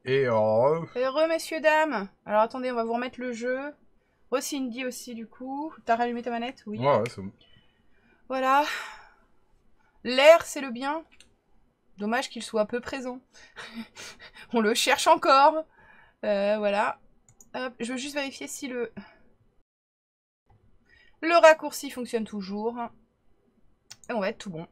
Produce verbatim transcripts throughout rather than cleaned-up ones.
Et heureux. Heureux, messieurs, dames. Alors, attendez, on va vous remettre le jeu. Re Cindy aussi, du coup. T'as rallumé ta manette? Oui. Ouais, ouais, c'est bon. Voilà. L'air, c'est le bien. Dommage qu'il soit peu présent. On le cherche encore. Euh, voilà. Hop, je veux juste vérifier si le... Le raccourci fonctionne toujours. Et on va être tout bon.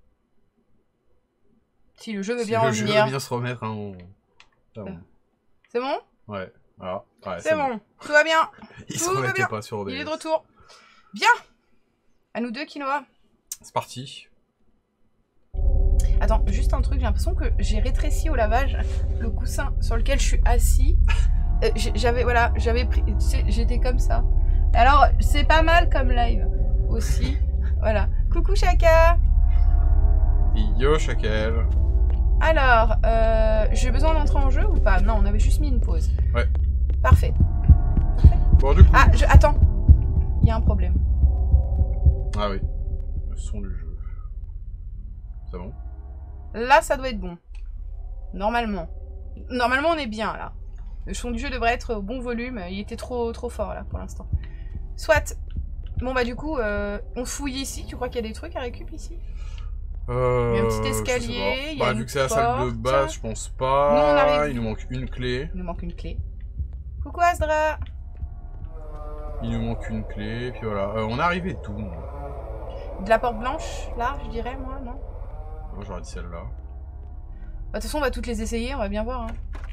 Si le jeu veut si bien le revenir. jeu veut bien se remettre, hein, on... C'est bon. C'est bon? Ouais, voilà. Ouais, c'est bon. bon. Tout va bien. Il tout se remettait bien. pas sur des... Il est de retour. Bien. À nous deux, Quinoa. C'est parti. Attends, juste un truc, j'ai l'impression que j'ai rétréci au lavage le coussin sur lequel je suis assis. Euh, j'avais, voilà, j'avais pris, tu sais, j'étais comme ça. Alors, c'est pas mal comme live aussi. Voilà. Coucou Chaka. Yo Chakel. Alors, euh, j'ai besoin d'entrer en jeu ou pas? Non, on avait juste mis une pause. Ouais. Parfait. Parfait. Bon, du coup... Ah, je... attends. Il y a un problème. Ah oui. Le son du jeu. C'est bon? Là, ça doit être bon. Normalement. Normalement, on est bien, là. Le son du jeu devrait être au bon volume. Il était trop, trop fort, là, pour l'instant. Soit. Bon, bah, du coup, euh, on fouille ici. Tu crois qu'il y a des trucs à récup ici? Euh, il y a un petit escalier. Il y a bah, une vu que c'est la porte. salle de base, je pense pas. Nous, on arrive. Il nous manque une clé. Il nous manque une clé. Coucou Asdra. Il nous manque une clé. Puis voilà. Euh, on est arrivé d'où? De la porte blanche, là, je dirais, moi, non? Moi, j'aurais dit celle-là. De toute façon, on va toutes les essayer, on va bien voir. Hein.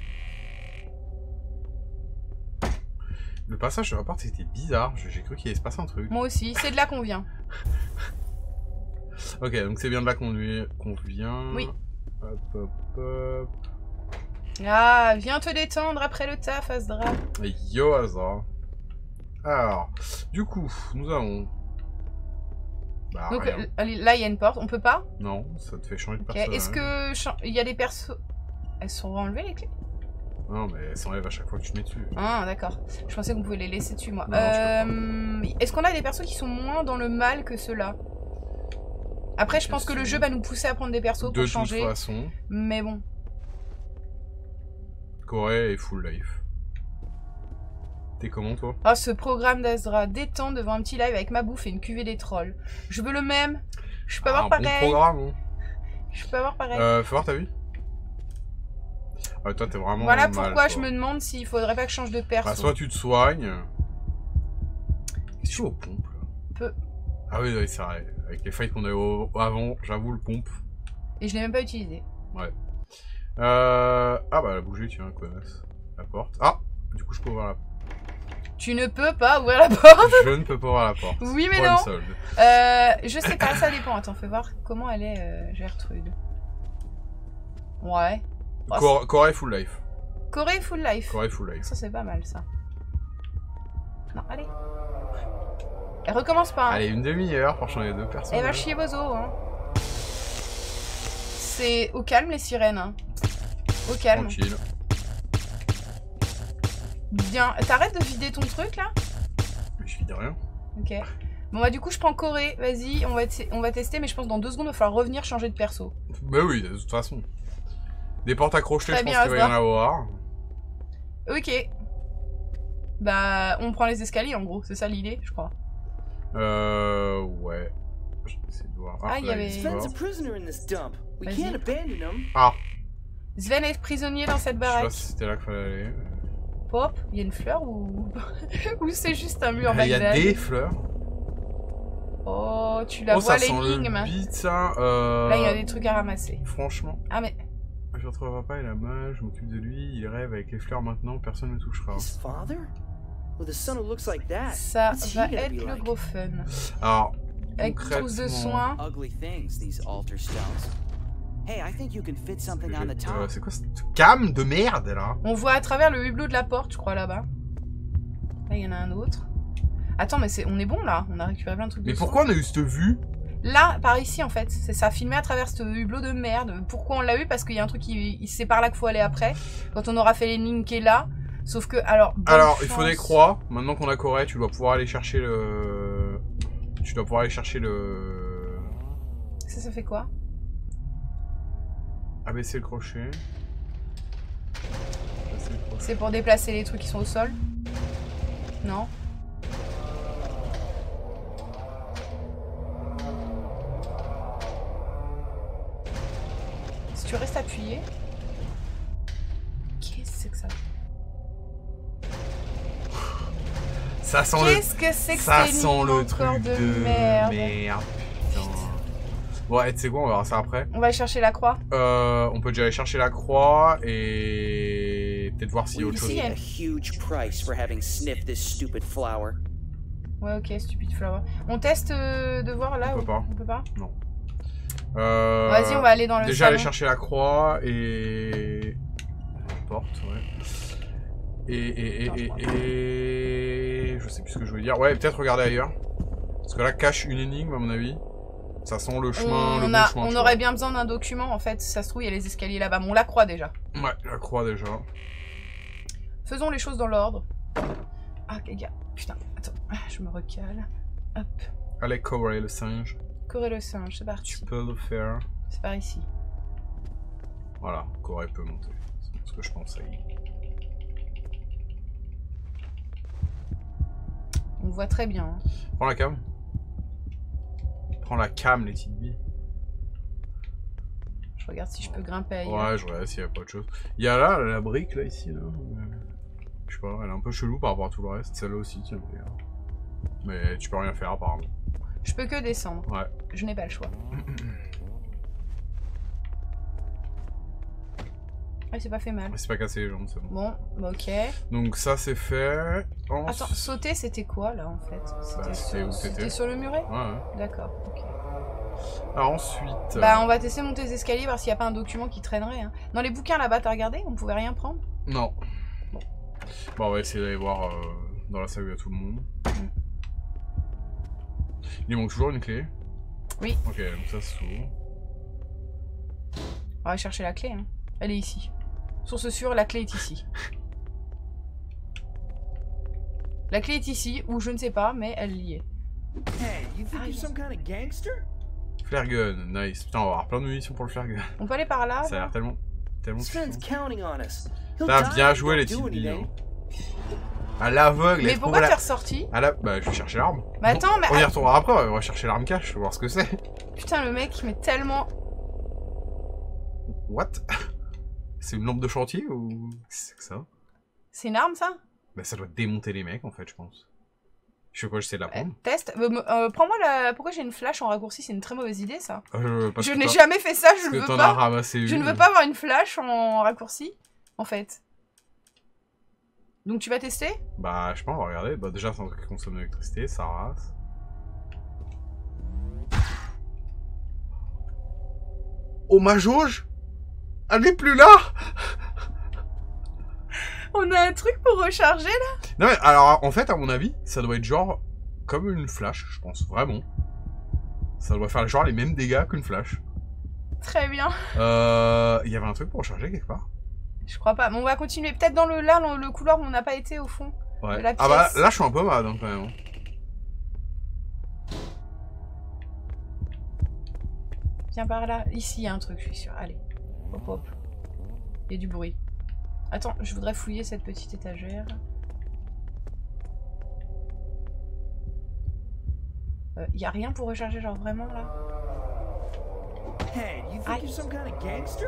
Le passage sur la porte, c'était bizarre. J'ai cru qu'il allait se passer un truc. Moi aussi, c'est de là qu'on vient. Ok, donc c'est bien de là qu'on qu'on vient. Oui. Hop, hop, hop. Ah, viens te détendre après le taf, Asdra. Et yo, Asdra. Alors, du coup, nous avons... Bah, donc rien. Là, il y a une porte, on peut pas? Non, ça te fait changer de okay. personnage. Est-ce que il y a des persos... Elles sont enlevées, les clés? Non, mais elles s'enlèvent à chaque fois que tu te mets dessus. Ah, d'accord. Je pensais qu'on pouvait les laisser dessus, moi. Non, euh... Est-ce qu'on a des persos qui sont moins dans le mal que ceux-là? Après, je pense que le jeu va nous pousser à prendre des persos pour de changer. De toute façon. Mais bon. Corée et full life. T'es comment, toi? Ah, ce programme d'Asdra. Détente devant un petit live avec ma bouffe et une cuvée des trolls. Je veux le même. Je peux ah, avoir un pareil. Bon programme, hein. Je peux avoir pareil. Euh, fais voir ta vie. Ah, toi, t'es vraiment voilà mal, pourquoi quoi. je me demande s'il faudrait pas que je change de perso. Bah, soit tu te soignes. Qu'est-ce que tu fais aux pompes, là? Peu. Ah oui, oui c'est vrai. Avec les fights qu'on a eu au... avant, j'avoue, le pompe. Et je l'ai même pas utilisé. Ouais. Euh... Ah bah, elle a bougé, tiens, connasse. La porte. Ah! Du coup, je peux ouvrir la porte. Tu ne peux pas ouvrir la porte? Je ne peux pas ouvrir la porte. Oui, mais Problème non. solde. Euh, je sais pas, ça dépend. Attends, fais voir comment elle est, euh, Gertrude. Ouais. Oh, Cor Corée full life. Corée full life. Corée full life. Ça, c'est pas mal, ça. Non, allez. Elle recommence pas. Hein. Allez, une demi-heure pour changer deux personnes. Elle va chier vos os. Hein. C'est au calme, les sirènes. Hein. Au calme. Tranquille. Bien. T'arrêtes de vider ton truc, là? Mais je vide rien. Ok. Bon, bah, du coup, je prends Corée. Vas-y, on va, on va tester, mais je pense que dans deux secondes, il va falloir revenir changer de perso. Bah oui, de toute façon. Des portes accrochées, je pense bien, qu'il va y en avoir. Ok. Bah, on prend les escaliers, en gros. C'est ça l'idée, je crois. Euh... Ouais. Je vais essayer de voir. Ah, il y avait... Ah. Sven est prisonnier dans cette Je baraque. sais pas si c'était là qu'il fallait aller. Pop, il y a une fleur ou... ou c'est juste un mur Il y a Bagdad. des fleurs. Oh, tu la oh, vois ça sent l'énigme. le beat, ça. Euh... Là, il y a des trucs à ramasser. Franchement. Ah, mais... Je retrouve papa, il a mal, je m'occupe de lui, il rêve avec les fleurs maintenant, personne ne me touchera. Ça va être le gros fun. Alors, avec trousse de soins. Euh, c'est quoi cette cam de merde là? On voit à travers le hublot de la porte, je crois, là-bas. Là, il y en a un autre. Attends, mais c'est, on est bon là, on a récupéré plein de trucs. Mais de pourquoi soins. on a eu cette vue? Là, par ici en fait, c'est ça, filmé à travers ce hublot de merde. Pourquoi on l'a eu? Parce qu'il y a un truc qui, c'est par là qu'il faut aller après. Quand on aura fait l'énigme qui est là. Sauf que, alors... Alors, chance. il faut des croix. Maintenant qu'on a Corée, tu dois pouvoir aller chercher le... Tu dois pouvoir aller chercher le... Ça, ça fait quoi? Abaisser le crochet. C'est pour déplacer les trucs qui sont au sol? Non? Si tu restes appuyé... Qu'est-ce que c'est que ça? Ça sent Qu'est-ce le... que c'est que Ça c'est sent le truc de, de merde, merde. Putain. Ouais, tu sais quoi, on verra ça après. On va chercher la croix. Euh, on peut déjà aller chercher la croix et peut-être voir s'il y a autre chose. Ici, a huge price for having sniffed this stupid flower. Ouais, ok, stupide flower. On teste euh, de voir là On peut ou... pas. On peut pas. Non. Euh, Vas-y, on va aller dans le Déjà salon. aller chercher la croix et... Porte, ouais. Et, et, et, Attends, et, et... Je sais plus ce que je voulais dire. Ouais, peut-être regarder ailleurs. Parce que là, cache une énigme, à mon avis. Ça sent le chemin, on le bon a, chemin. on aurait bien besoin d'un document, en fait. Ça se trouve, il y a les escaliers là-bas. Bon, on la croix déjà. Ouais, la croix déjà. Faisons les choses dans l'ordre. Ah, les gars. Putain, attends. Ah, je me recale. Hop. Allez, Corey, le singe. Corée le singe, c'est parti. Tu peux le faire. C'est par ici. Voilà, Corey peut monter. C'est ce que je pensais. On voit très bien. Hein. Prends la cam. Prends la cam, les petites billes. Je regarde si je peux grimper ailleurs. Ouais, je regarde s'il y a pas autre chose. Il y a là, la brique, là, ici, là. Je sais pas, elle est un peu chelou par rapport à tout le reste. Celle-là aussi, tiens. Mais tu peux rien faire, apparemment. Je peux que descendre. Ouais. Je n'ai pas le choix. Ah, c'est pas fait mal. C'est pas cassé les jambes, c'est bon. Bon, bah ok. Donc ça, c'est fait. En... Attends, sauter, c'était quoi, là, en fait? Bah, c'était où sur... t'étais. sur le muret? Ouais, ouais. D'accord, ok. Alors ensuite... Bah, on va tester monter les escaliers, voir s'il n'y a pas un document qui traînerait. Hein. Dans les bouquins, là-bas, t'as regardé? On pouvait rien prendre? Non. Bon. Bon, on va essayer d'aller voir euh, dans la salle où il y a tout le monde. Mm. Il manque toujours une clé? Oui. Ok, donc ça s'ouvre. On va chercher la clé, hein. Elle est ici. Source sûre, la clé est ici. La clé est ici, ou je ne sais pas, mais elle y est. Hey, you think you're some kind of gangster? Flare gun, nice. Putain, on va avoir plein de munitions pour le flare gun. On peut aller par là? Ça a là l'air tellement... tellement His friend's puissant. counting on us. He'll Putain, die bien if joué we les don't do petites billes. anything. Hein. À l'aveugle, Mais elle pourquoi trouve t'es la... ressorti? À la... Bah, je vais chercher l'arme. Mais attends, mais... On y retournera après, on va chercher l'arme cache, voir ce que c'est. Putain, le mec, il met tellement... What? C'est une lampe de chantier ou... C'est que ça? C'est une arme, ça? Bah, ça doit démonter les mecs, en fait, je pense. Je sais quoi, j'essaie de la euh, prendre. Test. Euh, euh, Prends-moi la... Pourquoi j'ai une flash en raccourci? C'est une très mauvaise idée, ça. Euh, parce Je que n'ai t'as- jamais fait ça, je Parce ne que veux t'en as pas. ramassé Je ne une. veux pas avoir une flash en raccourci, en fait. Donc tu vas tester? Bah, je sais pas, on va regarder. Bah, déjà, c'est un truc qui consomme de l'électricité, ça rase. Oh, ma jauge! Elle n'est plus là! On a un truc pour recharger, là? Non, mais alors, en fait, à mon avis, ça doit être genre comme une flash, je pense, vraiment. Ça doit faire genre les mêmes dégâts qu'une flash. Très bien. Euh. Il y avait un truc pour recharger quelque part? Je crois pas. Mais on va continuer. Peut-être dans le là, dans le couloir où on n'a pas été, au fond. Ouais. De la Ah bah, pièce. là, je suis un peu malade, hein, quand même. Viens par là. Ici, il y a un truc, je suis sûre. Allez. Hop, hop. Il y a du bruit. Attends, je voudrais fouiller cette petite étagère. Il euh, y a rien pour recharger, genre vraiment, là? Hey, you think Aïe. you're some kind of gangster?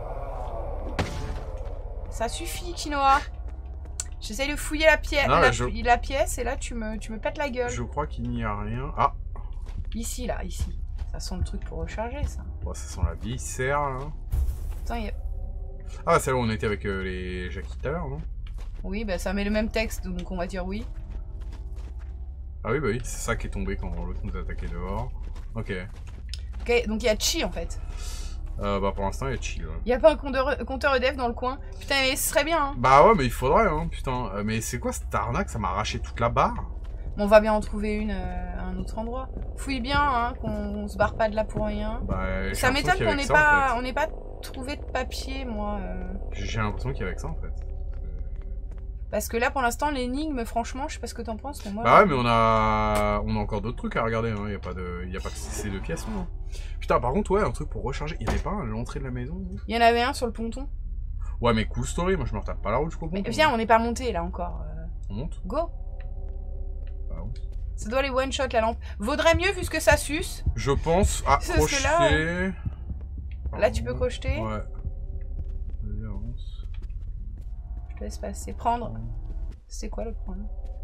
Ça suffit, Quinoa. J'essaye de fouiller la, pièce, Non, la, mais je- la pièce et là, tu me, tu me pètes la gueule. Je crois qu'il n'y a rien. Ah! Ici, là, ici. Ça sent le truc pour recharger, ça. Bon, ça sent la viscère, là. Attends, il y a... Ah, bah, c'est là où on était avec euh, les Jackie tout à l'heure, non? Oui, bah ça met le même texte, donc on va dire oui. Ah oui, bah oui, c'est ça qui est tombé quand l'autre nous a attaqué dehors. Ok. Ok, donc il y a Chi, en fait. Euh, bah, pour l'instant, il y a chill. Ouais. Il y a pas un compteur, compteur E D F dans le coin. Putain, mais ce serait bien, hein. Bah ouais, mais il faudrait, hein, putain. Euh, mais c'est quoi cette arnaque? Ça m'a arraché toute la barre. Bon, on va bien en trouver une euh, à un autre endroit. Fouille bien, hein, qu'on se barre pas de là pour rien. Bah, j'ai Ça l'impression m'étonne qu'il y qu'on avait n'ait que ça, pas, en fait. on n'ait pas trouvé de papier, moi. euh. J'ai l'impression qu'il y avait que ça, en fait. Parce que là, pour l'instant, l'énigme, franchement, je sais pas ce que t'en penses, mais moi... Bah ouais, mais on a, on a encore d'autres trucs à regarder. Hein. Il y a pas de, il y a pas que ces deux pièces, non. Putain, par contre, ouais, un truc pour recharger. Il y avait pas à l'entrée de la maison? Non, Il y en avait un sur le ponton. Ouais, mais cool story, moi je me retape pas la route jusqu'au bout. Mais viens, on n'est pas monté là encore. Euh, On monte. Go. Bah, ouais. Ça doit aller one shot la lampe. Vaudrait mieux vu ce que ça suce. Je pense à Parce que crocheter. là, Pardon. Là tu peux crocheter. Ouais. Vas-y, avance. Je te laisse passer. Prendre. C'est quoi le prendre?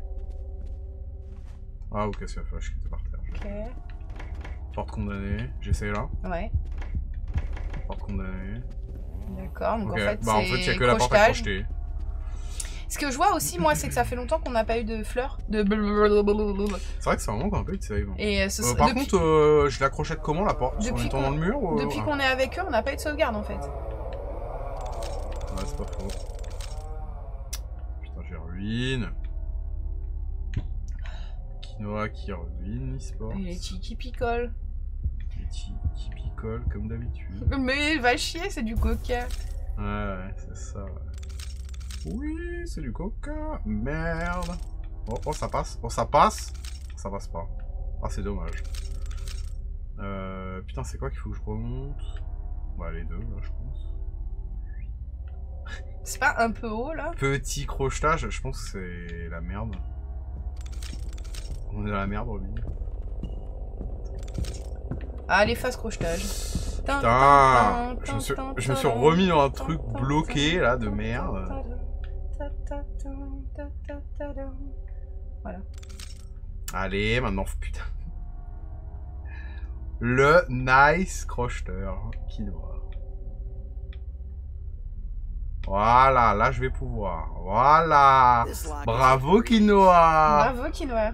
Ah, ok, c'est la flash qui était par terre. Ok. Porte condamnée, j'essaye là. Ouais. Porte condamnée. D'accord, donc Ok, en fait, bah en fait, il n'y a que la porte à crocheter. Ce que je vois aussi, moi, c'est que ça fait longtemps qu'on n'a pas eu de fleurs. De C'est vrai que c'est vraiment qu'on a pas eu de save. Et euh, ce... Euh, par depuis... contre, euh, je la crochette comment la porte? En depuis étant dans le mur ou... Depuis qu'on est avec eux, on n'a pas eu de sauvegarde en fait. Ouais, c'est pas faux. Putain, j'ai ruine. Quinoa qui ruine l'e-sport. Et les chi qui picolent. Les chi qui picolent comme d'habitude. Mais va chier, c'est du coca. Ouais, ouais, c'est ça. Oui, c'est du coca. Merde. Oh, oh, ça passe. Oh, ça passe. Ça passe pas. Ah, c'est dommage. Euh, putain, c'est quoi qu'il faut que je remonte? Bah, les deux, là, je pense. C'est pas un peu haut, là? Petit crochetage, je pense que c'est la merde. On est dans la merde, Robin. Ah, les faces crochetage. Putain, je me suis, je me suis remis dans un truc bloqué, là, de merde. Voilà. Allez, maintenant, putain. Le nice crocheteur quinoa. Voilà, là je vais pouvoir. Voilà. Bravo quinoa. Bravo quinoa.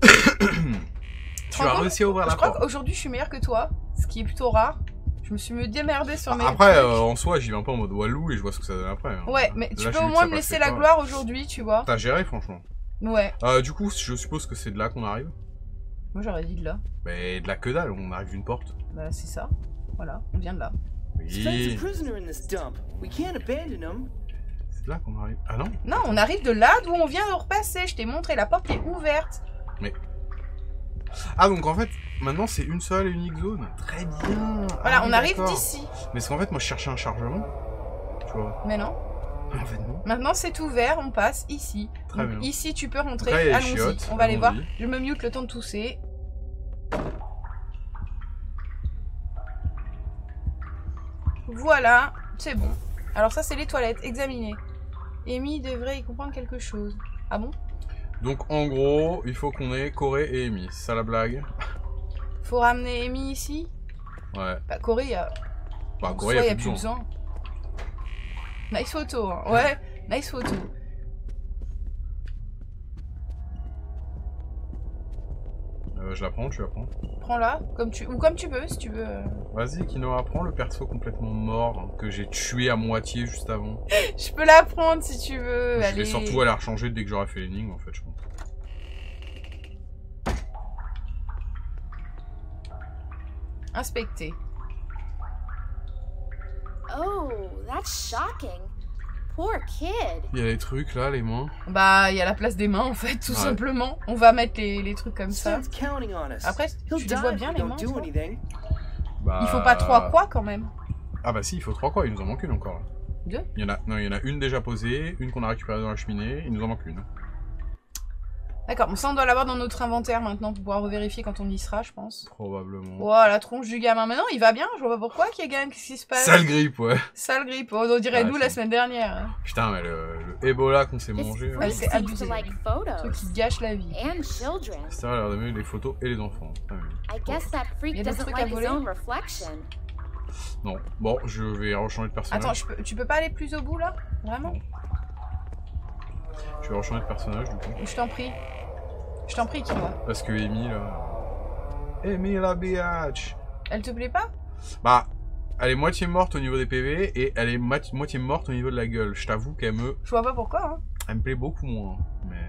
Tu as réussi à ouvrir la porte. Je crois porte. qu'aujourd'hui je suis meilleure que toi, ce qui est plutôt rare. Je me suis me démerdée sur mes Après, trucs. euh, en soi, j'y vais un peu en mode Walou et je vois ce que ça donne après. Hein. Ouais, mais Là, tu j'ai peux vu au que moins ça me laisser passait la pas. gloire aujourd'hui, tu vois. T'as géré, franchement. Ouais. Euh, du coup, je suppose que c'est de là qu'on arrive. Moi j'aurais dit de là. Mais de là que dalle, on arrive d'une porte. Bah c'est ça. Voilà, on vient de là. Sven's a Oui. prisoner in this dump. We can't abandon him. C'est de là qu'on arrive. Ah non? Non, on arrive de là d'où on vient de repasser. Je t'ai montré, la porte est ouverte. Mais. Ah, donc en fait, maintenant c'est une seule et unique zone. Très bien. Voilà, Ah, on oui, arrive d'accord. d'ici. Mais c'est qu'en fait, moi je cherchais un chargement. Tu vois. Mais non. En fait, non. Maintenant c'est ouvert, on passe ici. Très Donc, bien. ici tu peux rentrer. Donc là, il y a les Allons-y. chiottes, On va aller voir. allons-y. Je me mute le temps de tousser. Voilà, c'est bon. Alors ça c'est les toilettes, examinez. Amy devrait y comprendre quelque chose. Ah bon? Donc en gros, il faut qu'on ait Corée et Amy. C'est ça la blague? Faut ramener Amy ici? Ouais. Bah Corée, il y a... Bah, en Corée, soi, il y y a plus besoin. Nice photo, hein. Ouais, nice photo. Euh, je la prends, tu la prends. Prends-la, comme tu... ou comme tu veux, si tu veux. euh. Vas-y, Kinoa, prends le perso complètement mort hein, que j'ai tué à moitié juste avant. Je peux la prendre si tu veux. Je Allez. vais surtout aller la rechanger dès que j'aurai fait l'énigme en fait, je pense. Inspecter. Oh, that's shocking. Poor kid. Il y a des trucs là, les mains. Bah, il y a la place des mains en fait, tout Ouais. simplement. On va mettre les, les trucs comme ça. Sven's counting on us. Après, He'll tu die les vois if bien we les don't mains, do toi anything. Bah... Il faut pas trois quoi quand même? Ah bah si, il faut trois quoi, il nous en manque une encore. Deux? Il y en a, non, il y en a une déjà posée, une qu'on a récupérée dans la cheminée, il nous en manque une. D'accord, bon ça on doit l'avoir dans notre inventaire maintenant pour pouvoir revérifier quand on y sera, je pense. Probablement. Oh, la tronche du gamin. Maintenant il va bien, je vois pas pourquoi qu'il y a gamin, qu'est-ce qui se passe? Sale grippe, ouais. Sale grippe, oh, on dirait Ah, nous la c'est- semaine dernière. Putain, mais le, le Ebola qu'on s'est His mangé. Ouais, freak c'est seems abusé. to like Un truc photos qui gâche la vie. and children. Ça a l'air d'aimer les photos et les enfants. Ah oui. I guess that Y freak a d'autres doesn't trucs à like his voler? own reflection. Non. Bon, je vais rechanger de personnage. Attends, je peux- tu peux pas aller plus au bout là? Vraiment? Je vais rechanger de personnage du coup. Je t'en prie. Je t'en prie, Kinoa. Parce que Amy là. Amy la biatch. Elle te plaît pas? Bah, elle est moitié morte au niveau des P V et elle est mat- moitié morte au niveau de la gueule. Je t'avoue qu'elle me. Je vois pas pourquoi, hein. Elle me plaît beaucoup moins. Mais.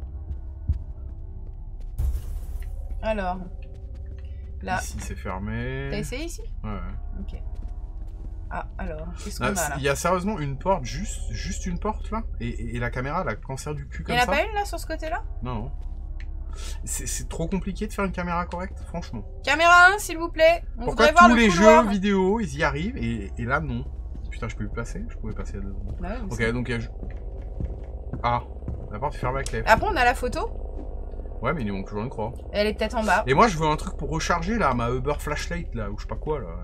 Alors. Là. Ici c'est fermé. T'as essayé ici? Ouais, ouais. Ok. Ah, alors, qu'est-ce qu'on Là, a là? Il y a sérieusement une porte, juste, juste une porte là. Et, et- et la caméra, la cancer du cul Il comme y en a ça. pas une là sur ce côté-là? Non, non. C'est c'est trop compliqué de faire une caméra correcte, franchement. Caméra un, s'il vous plaît. On Pourquoi voudrait voir tous le les couloir. jeux vidéo, ils y arrivent et, et là non. putain, je peux plus passer? Je pouvais passer à deux secondes. Bah ouais, mais Ok, c'est- donc il y a... Ah, la porte est fermée avec clé. Après, on a la photo. Ouais, mais il nous manque toujours une croix. Elle est peut-être en bas. Et moi, je veux un truc pour recharger, là, ma Uber Flashlight, là, ou je sais pas quoi, là.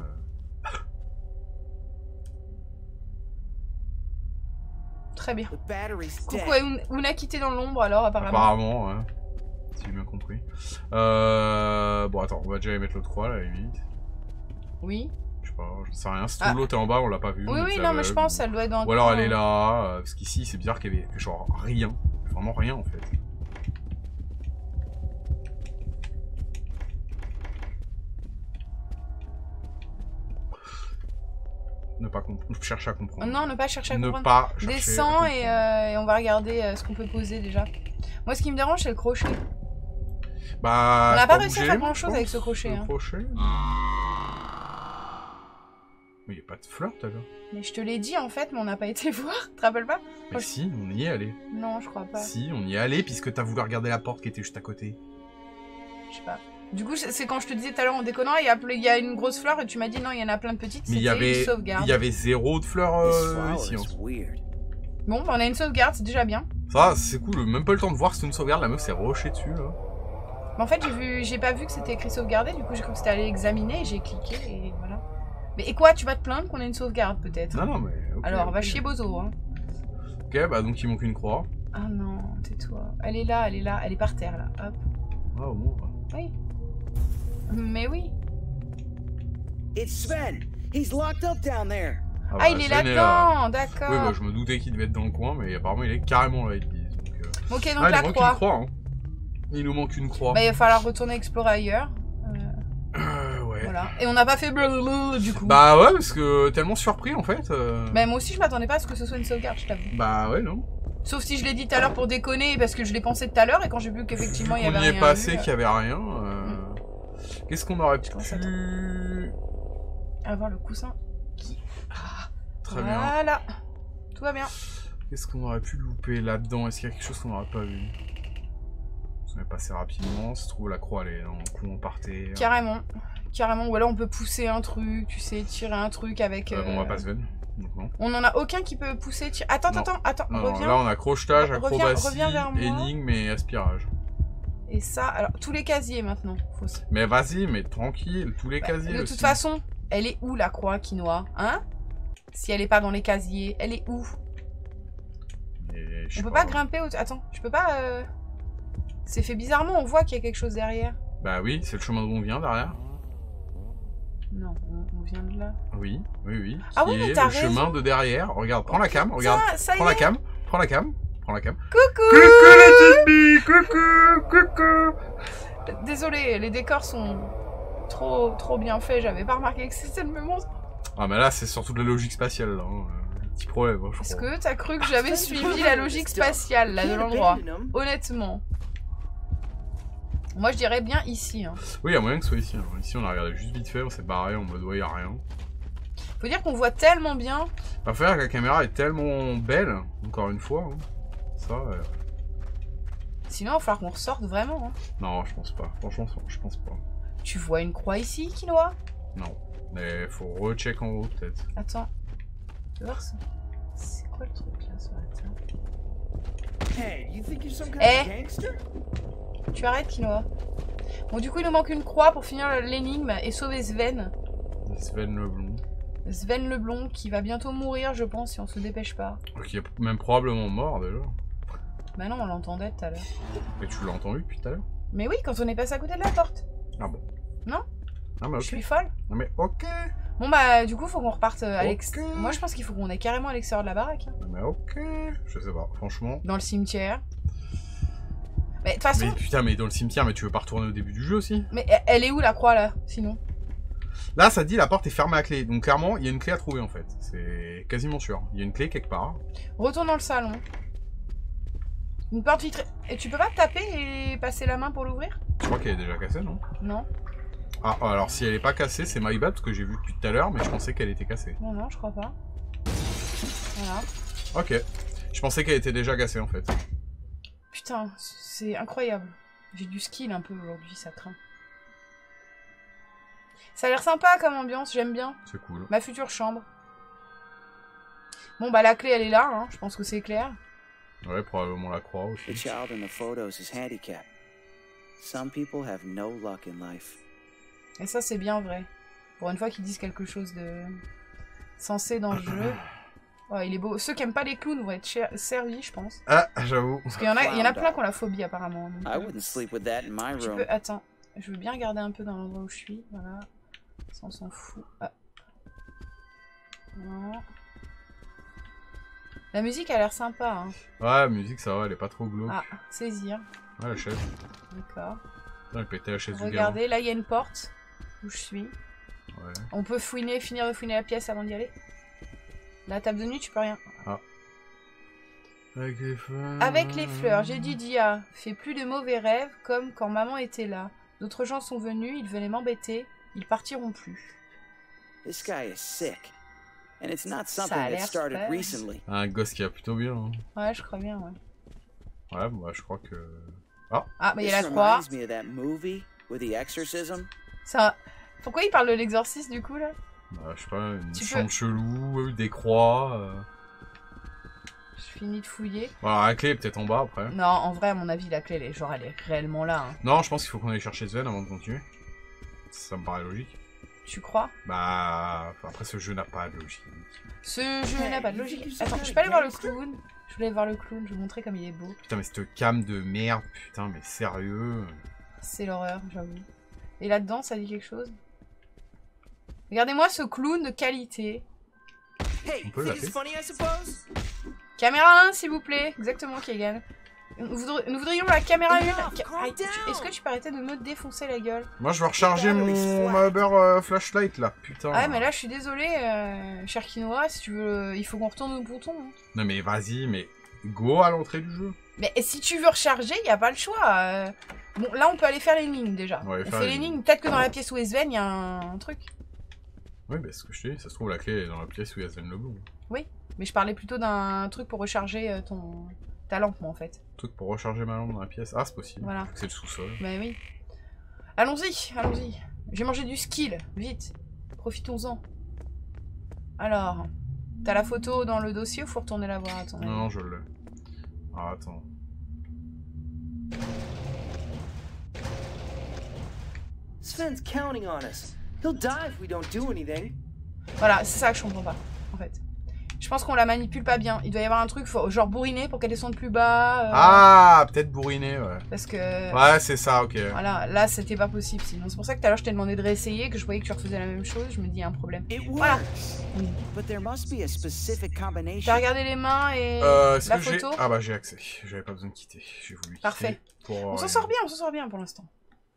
Très bien. The battery's dead. Coucou, on, on a quitté dans l'ombre alors, apparemment. Apparemment, ouais. Si j'ai bien compris. Euh... Bon, attends, on va déjà y mettre l'autre croix, là, à la limite. Oui. Je sais pas, j'en sais rien. Si Ah. l'autre est en bas, on l'a pas vu. Oui, donc oui, c'est non, mais je aveugle. pense qu'elle doit être dans le Ou alors coin. elle est là, euh, parce qu'ici, c'est bizarre qu'il y avait genre rien. Vraiment rien, en fait. Ne pas comprendre. Chercher à comprendre. Non, ne pas chercher à ne comprendre. pas chercher Descends à et, comprendre. euh, et on va regarder euh, ce qu'on peut poser déjà. Moi, ce qui me dérange, c'est le crochet. Bah, On n'a faut pas réussi à bouger, faire grand chose je avec pense, ce crochet. le Hein. crochet. Mais il n'y a pas de fleurs tout à l'heure. Mais je te l'ai dit en fait, mais on n'a pas été voir. Tu te rappelles pas? Mais Oh, si, on y est allé. Non, je crois pas. Si, on y est allé puisque t'as voulu regarder la porte qui était juste à côté. Je sais pas. Du coup, c'est quand je te disais tout à l'heure en déconnant, il y, a, il y a une grosse fleur et tu m'as dit non, il y en a plein de petites. Mais il y C'était avait, une sauvegarde. il y avait zéro de fleurs This euh, flower ici. Hein. is weird. Bon, bah, on a une sauvegarde, c'est déjà bien. Ça, c'est cool. Même pas le temps de voir que c'est une sauvegarde. La meuf s'est rushée dessus là. Mais en fait, j'ai vu, j'ai pas vu que c'était écrit sauvegarder. Du coup, j'ai cru que c'était allé examiner et j'ai cliqué et voilà. Mais et quoi, tu vas te plaindre qu'on ait une sauvegarde peut-être? Non, non, mais. ok, Alors, ok. va chier Bozo. Hein. Ok, bah donc il manque une croix. Ah non, tais-toi. Elle est là, elle est là, elle est par terre là. Hop. Ah, au moins. Oui. Mais oui. It's Sven. He's locked up down there. Ah, Ah, bah, il est Sven là-dedans, d'accord. Oui, bah, je me doutais qu'il devait être dans le coin, mais apparemment il est carrément là, ils disent. Donc, euh... Ok, donc ah, il la nous manque croix. une croix. Hein. Il nous manque une croix. Bah, il va falloir retourner explorer ailleurs. Euh, Euh, ouais. voilà. Et on n'a pas fait blablabla du coup. Bah ouais, parce que tellement surpris en fait. euh, Mais moi aussi, je m'attendais pas à ce que ce soit une sauvegarde, je t'avoue. Bah ouais, non. Sauf si je l'ai dit tout à l'heure pour déconner, parce que je l'ai pensé tout à l'heure et quand j'ai vu qu'effectivement il y On avait y rien. est passé, vu, qu'il y avait rien. euh, Qu'est-ce qu'on aurait pu... commence à avoir le coussin qui. Ah, Très bien. voilà. Tout va bien. Qu'est-ce qu'on aurait pu louper là-dedans? Est-ce qu'il y a quelque chose qu'on n'aurait pas vu? On est passé rapidement, se trouve la croix elle est dans le coin par terre. Carrément. Carrément. Ou alors on peut pousser un truc, tu sais, tirer un truc avec. Euh, bon, on va euh, pas se venir. Donc non. On en a aucun qui peut pousser. Tirer... Attends, Non. attends, attends. Non, non, reviens. là on a crochetage, Reviens- acrobatie, reviens vers moi. énigme et aspirage. Et ça, alors tous les casiers maintenant. Faut se- Mais vas-y, mais tranquille, tous les Bah, casiers de aussi. toute façon, elle est où la croix quinoa? Hein? Si elle est pas dans les casiers, elle est où? Mais, je sais On peut pas grimper au... Attends, je peux pas... euh, C'est fait bizarrement, on voit qu'il y a quelque chose derrière. Bah oui, c'est le chemin d'où on vient derrière. Non, on, on vient de là. Oui, oui, oui. Ah Qui oui, mais est t'as le raison. chemin de derrière. Regarde, prends la cam, regarde. Ça, ça y Prends la est. cam, prends la cam, prends la cam. Coucou. Coucou les petites billes, coucou, coucou. Désolé, les décors sont trop trop bien faits, j'avais pas remarqué que c'était le même monstre. Ah mais là c'est surtout de la logique spatiale là. Hein. Petit problème, hein, je Est-ce crois. que t'as cru que j'avais suivi la logique spatiale là de l'endroit? Honnêtement. Moi je dirais bien ici. Hein. Oui, il y a moyen que ce soit ici. Hein. Ici on a regardé juste vite fait, on s'est barré en mode ouais, y a rien. Faut dire qu'on voit tellement bien. Pas faire que la caméra est tellement belle, encore une fois. Hein. Ça, euh... Sinon il va falloir qu'on ressorte vraiment. Hein. non, je pense pas. Franchement, je pense pas. Tu vois une croix ici, Quinoa? Non. Mais faut recheck en haut peut-être. Attends. Tu vois ça? C'est quoi le truc là sur la table? Hey, you think you're some kind Eh. of gangster? Tu arrêtes, Quinoa. Bon, du coup, il nous manque une croix pour finir l'énigme et sauver Sven. Sven Leblond. Sven Leblond qui va bientôt mourir, je pense, si on se dépêche pas. Qui est même probablement mort déjà. Bah non, on l'entendait tout à l'heure. Et tu l'as entendu depuis tout à l'heure? Mais oui, quand on est passé à côté de la porte. Ah bon. Non? Ah mais ok. Je suis folle. Non mais ok. Bon bah, du coup, faut qu'on reparte à Ok. l'extérieur. Moi, je pense qu'il faut qu'on aille carrément à l'extérieur de la baraque. hein. Non mais ok. Je sais pas, franchement. Dans le cimetière. Mais de toute façon... Mais putain, mais dans le cimetière, mais tu veux pas retourner au début du jeu aussi? Mais elle est où la croix là, sinon? Là, ça dit la porte est fermée à clé. Donc clairement, il y a une clé à trouver en fait. C'est quasiment sûr. Il y a une clé quelque part. Retourne dans le salon. Une porte vitrée. Et tu peux pas taper et passer la main pour l'ouvrir? Je crois qu'elle est déjà cassée, non? Non. Ah, alors si elle est pas cassée, c'est my bad parce que j'ai vu depuis tout à l'heure, mais je pensais qu'elle était cassée. Non, non, je crois pas. Voilà. Ok. Je pensais qu'elle était déjà cassée en fait. Putain, c'est incroyable. J'ai du skill un peu aujourd'hui, ça craint. Ça a l'air sympa comme ambiance, j'aime bien. C'est cool. Ma future chambre. Bon, bah la clé, elle est là, hein. Je pense que c'est clair. Ouais, probablement la croix The aussi. child in the photos is handicapped. Some people have no luck in life. Et ça, c'est bien vrai. Pour une fois qu'ils disent quelque chose de sensé dans le jeu. Ouais, il est beau. Ceux qui aiment pas les clowns vont être cher- servis, je pense. Ah, j'avoue. Parce qu'il y en a, il y en a plein qui ont la phobie, apparemment. Donc, I euh, wouldn't sleep with that in my tu room. peux... Attends, je veux bien regarder un peu dans l'endroit où je suis. Voilà. Ça, on s'en fout. Ah. Voilà. La musique a l'air sympa, hein. Ouais, la musique, ça va, elle est pas trop glauque. Ah, saisir. Ouais, la chaise. D'accord. Elle pétait la chaise du gamin. Regardez, là, il y a une porte où je suis. Ouais. On peut fouiner, finir de fouiner la pièce avant d'y aller. La table de nuit, tu peux rien. Ah. Avec les fleurs. Avec les fleurs, j'ai dit Dia, fais plus de mauvais rêves comme quand maman était là. D'autres gens sont venus, ils venaient m'embêter, ils partiront plus. This guy is sick. And it's not Ça a something that l'air started super. recently. Un gosse qui va plutôt bien. Hein. Ouais, je crois bien, ouais. Ouais, bah je crois que... Ah, bah il y This a la croix. reminds me of that movie with the exorcism. Ça... Pourquoi il parle de l'exorcisme du coup là? Bah, je sais pas, une Tu chambre peux- chelou, des croix... Euh... Je finis de fouiller. Voilà, la clé est peut-être en bas après. Non, en vrai, à mon avis, la clé, elle est, genre, elle est réellement là. Hein. Non, je pense qu'il faut qu'on aille chercher Sven avant de continuer. Ça me paraît logique. Tu crois? Bah... enfin, après, ce jeu n'a pas de logique. Ce jeu n'a pas de logique. Attends, je peux aller voir le clown? Je voulais voir le clown, je vais vous montrer comme il est beau. Putain, mais cette cam de merde, putain, mais sérieux. C'est l'horreur, j'avoue. Et là-dedans, ça dit quelque chose? Regardez-moi ce clown de qualité. On peut l'appeler. Caméra un, s'il vous plaît. Exactement, Kegan. Nous, voudri- nous voudrions la caméra un. Ca- Aïe, tu- Est-ce que tu peux arrêter de me défoncer la gueule? Moi, je vais recharger mon ma Uber euh, flashlight, là, putain. Ah, mais là, je suis désolée, euh, cher Quinoa, si tu veux, il faut qu'on retourne au bouton. Hein. Non, mais vas-y, mais go à l'entrée du jeu. Mais si tu veux recharger, il n'y a pas le choix. euh. Bon, là, on peut aller faire l'énigme déjà. On va aller On faire fait l'énigme. l'énigme. Peut-être que dans la pièce où est Sven, il y a un, un truc. Oui, bah, c'est ce que je t'ai dit, ça se trouve, la clé est dans la pièce où il y a Sven Leblond. Mais je parlais plutôt d'un truc pour recharger euh, ton ta lampe, moi, en fait. Truc pour recharger ma lampe dans la pièce. Ah, c'est possible. Voilà. C'est le sous-sol. Bah oui. Allons-y, allons-y. J'ai mangé du skill, vite. Profitons-en. Alors, t'as la photo dans le dossier ou faut retourner la voir? Attends. Non, non, je l'ai. Ah, attends. Sven's counting on us. He'll die if we don't do anything. Voilà, c'est ça que je comprends pas, en fait. Je pense qu'on la manipule pas bien. Il doit y avoir un truc, faut, genre bourriner pour qu'elle descende plus bas. euh, Ah, peut-être bourriné, ouais. Parce que... Ouais, c'est ça, ok. Voilà, là, c'était pas possible sinon. C'est pour ça que tout à l'heure, je t'ai demandé de réessayer, que je voyais que tu refaisais la même chose. Je me dis, il y a un problème. It Voilà. works. But there must be a specific T'as combination. regardé les mains et Euh, est-ce la que j'ai... photo? Ah bah j'ai accès. J'avais pas besoin de quitter. J'ai voulu quitter. Parfait. Pour... On s'en euh, sort bien, on s'en sort bien pour l'instant.